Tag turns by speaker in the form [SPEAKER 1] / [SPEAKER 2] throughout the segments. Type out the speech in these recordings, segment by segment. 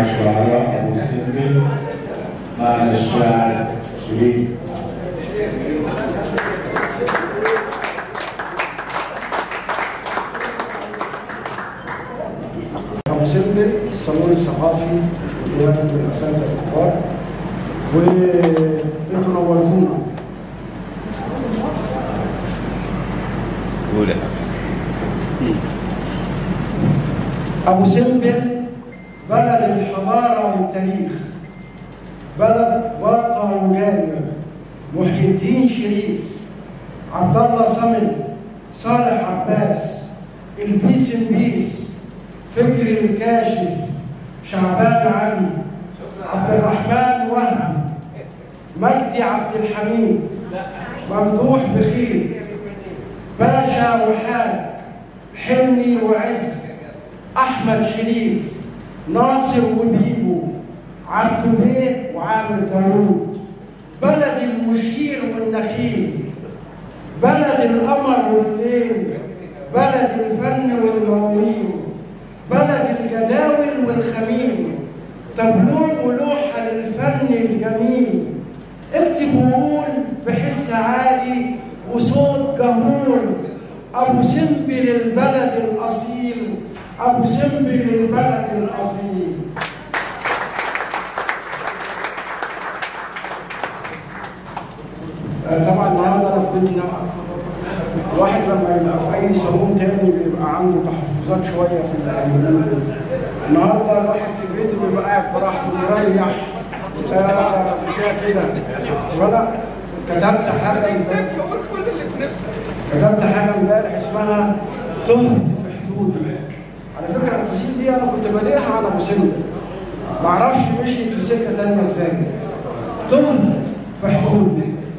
[SPEAKER 1] الشعراء أبو سمبل معنا الشاعر شريف.
[SPEAKER 2] أبو سمبل الصالون الثقافي لقيادة الأساتذة الكبار، وأنتوا نورتونا. أبو سمبل بلد الحضارة والتاريخ، بلد واقع وجاري، محي الدين شريف، عبد الله صمد، صالح عباس، البيس مبيس، فكري الكاشف، شعبان علي، عبد الرحمن وهبي، مجدي عبد الحميد، ممدوح بخير، باشا وحاج، حلمي وعز، أحمد شريف، ناصر وبيبو، عبد بيه وعامر داوود، بلد المشير والنخيل، بلد القمر والليل، بلد الفن والمومين، بلد الجداول والخميل، تبلوغ ولوحة للفن الجميل، اكتب وقول بحس عالي وصوت جهور، أبو سمبل البلد الأصيل، أبو سمبل البلد الأصيل. طبعا النهارده في بيتنا الواحد لما يبقى في أي صالون تاني بيبقى عنده تحفظات شوية في الأيام. النهارده الواحد في بيته بيبقى قاعد براحته مريح كده. فأنا كتبت حاجة امبارح اسمها تهت في حدودي. على فكرة القصيدة دي أنا كنت بادئها على أبو سمبل، معرفش مشيت في سكة تانية إزاي. تهت في حدودي،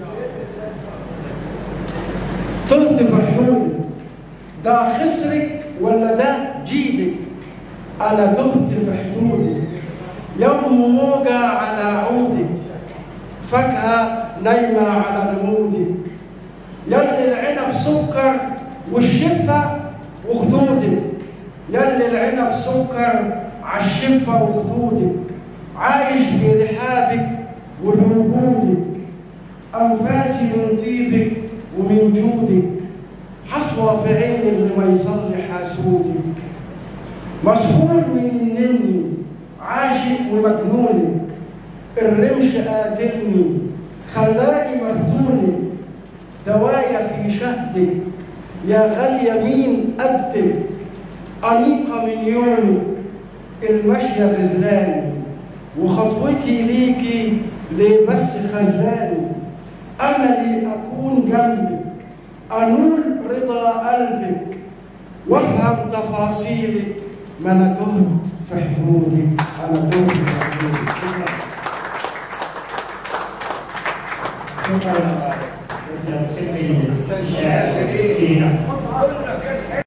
[SPEAKER 2] تهت في حدودي، ده خسرك ولا ده جيدك؟ أنا تهت في حدودي، يوم موجة على عودك، فاكهة نايمة على نمودك، يلي العنب سكر والشفة وخدودك، يلي العنب سكر عالشفة وخدودك، عايش في رحابك وبوجودك، أنفاسي من طيبك ومن جودك، حصوة في عين اللي ما يصلي حاسودك، مسحور من النني عاشق ومجنونك، الرمش قاتلني خلاني مفتونك، دوايا في شهدك يا غالية مين قدك، أنيقة من يومك المشي غزلاني، وخطوتي ليكي ليه بس خزلاني، أملي أكون جنبك أنول رضا قلبك، وافهم تفاصيلك، ما أنا تهت في حدودك، أنا تهت في حدودك.
[SPEAKER 3] شكرا. شكرا.